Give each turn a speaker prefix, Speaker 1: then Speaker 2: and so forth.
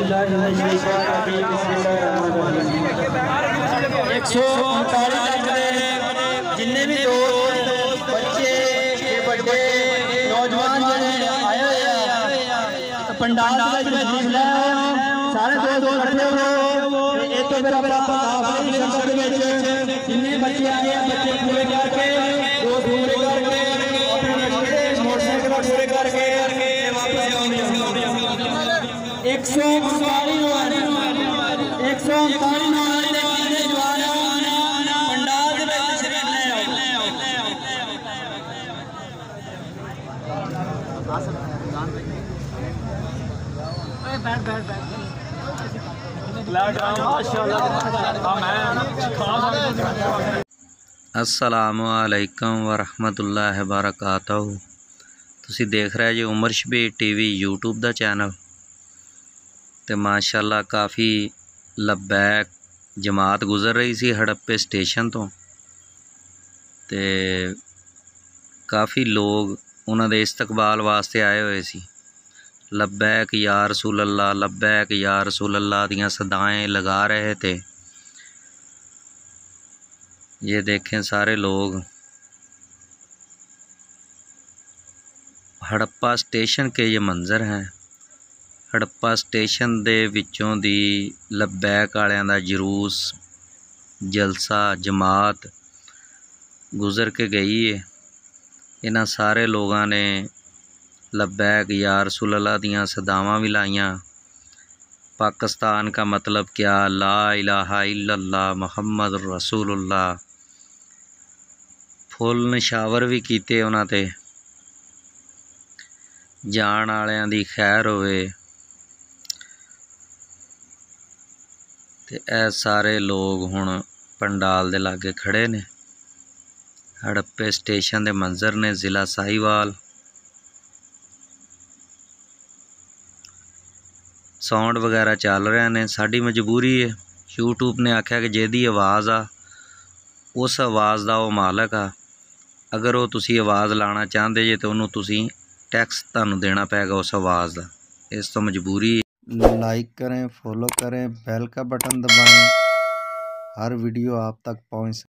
Speaker 1: जिन्ने भी दोस्त बच्चे बड़े नौजवान आए हुए पंडाल सारे दोस्त इकट्ठे जिन्ने बच्चे आए बच्चे पूरे करके मोटरसाइकिल पूरे करके वापस 139
Speaker 2: अस्सलामु अलैकुम वरहमतुल्लाहि वबरकातुहू। तुसी देख रहे जी उमर शबीर टीवी यूट्यूब दा चैनल ते माशाअल्लाह काफ़ी लब्बैक जमात गुजर रही सी हड़प्पे स्टेशन तो ते काफ़ी लोग उन्हां दे इस्तकबाल वास्ते आए हुए सी। लब्बैक या रसूल अल्लाह, लब्बैक या रसूल अल्लाह दियां सदाएं लगा रहे थे। ये देखें सारे लोग हड़प्पा स्टेशन के ये मंज़र हैं। हड़प्पा स्टेशन दे विचों दी लब्बैक आलियां दा जुलूस जलसा जमात गुज़र के गई है। इन्हां सारे लोगों ने लब्बैक या रसूल अल्लाह दियां सदावां भी लाइयां। पाकिस्तान का मतलब क्या, ला इलाहा इल्लल्लाह मुहम्मद रसूलुल्लाह। फुल निशावर भी कीते उन्हां ते। जान आलियां दी खैर होवे ते ऐ सारे लोग हुण पंडाल दे लागे खड़े ने। हड़प्पे स्टेशन दे मंजर ने ज़िला साहिवाल। साउंड वगैरह चल रहे ने। साडी मजबूरी है, यूट्यूब ने आख्या कि जेदी आवाज़ आ उस आवाज़ दा वो मालक आ। अगर वो तुसी आवाज़ लाना चाहते जे तो उन्होंने तुसी टैक्स तुहानू देना पेगा उस आवाज़ दा। इस तो मजबूरी है। लाइक करें, फॉलो करें, बेल का बटन दबाएं, हर वीडियो आप तक पहुँच